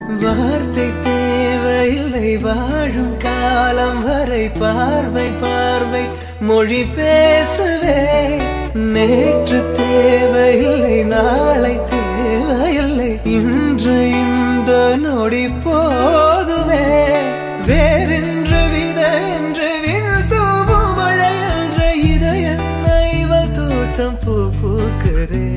வார்த்தை தேவையில்லை வாழும் காலம் வரை பார்வை பார்வை மொழி பேசவே நேற்று தேவையில்லை நாளை தேவையில்லை இன்று இந்த நொடி போதுமே வேறென்று வித என்று வீழ்த்தூவும் மழை என்ற இதை என்ன இவள் தோட்டம் பூ பூக்குதே